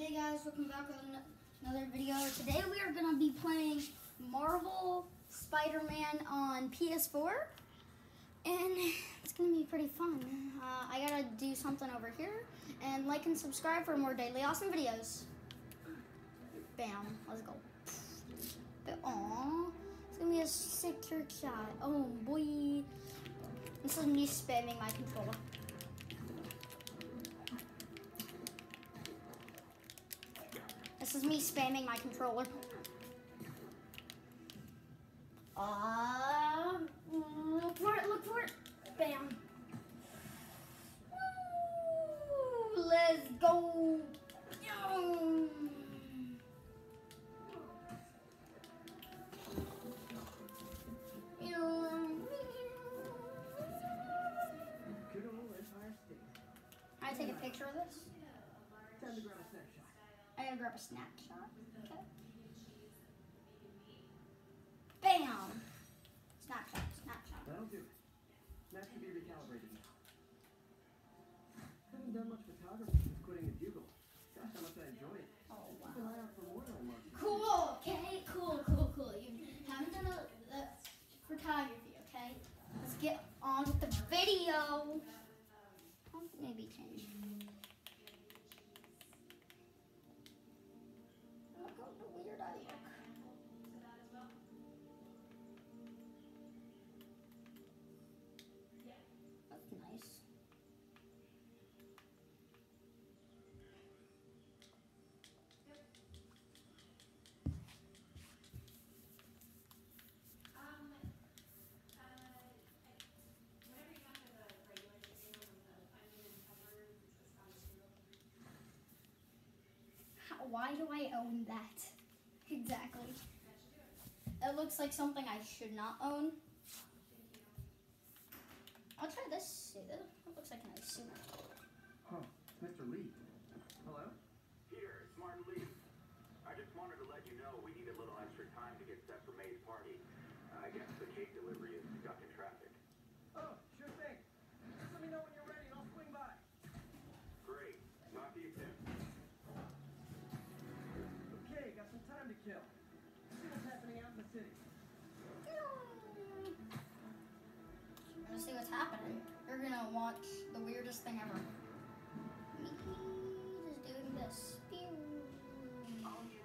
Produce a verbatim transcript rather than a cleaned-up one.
Hey guys, welcome back with another video. Today we are going to be playing Marvel Spider-Man on P S four, and it's going to be pretty fun. Uh, I gotta do something over here, and like and subscribe for more daily awesome videos. Bam, let's go. Aww, it's going to be a sick trick shot. Oh boy, this is me spamming my controller. This is me spamming my controller. Uh, look for it, look for it. Bam. Woo, let's go. I take a picture of this. Time to grab a snapshot. I gotta grab a snapshot. Okay. Bam! Snapshot, snapshot. That'll do it. Snap should be recalibrated now. Haven't done much photography since quitting the Bugle. Gosh, how much I enjoy it. Oh, wow. Keep an eye out for more little marks. Cool, okay? Cool, cool, cool. You haven't done a, a photography, okay? Let's get on with the video. I'll maybe change. Look how weird I look. That's nice. Why do I own that? Exactly. It looks like something I should not own. I'll try this suit. That looks like a nice suit. Huh, Mister Lee. Hello? Peter, it's Martin Lee. I just wanted to let you know we need a little extra time to get set for May's party. Uh, I guess the cake delivery is stuck in traffic. Oh, sure thing. Just let me know when you're ready and I'll swing by. Great. Talk to you soon. Okay, got some time to kill. See what's happening out in the city. You're gonna see what's happening. You're gonna watch the weirdest thing ever. Me just doing this. Pew.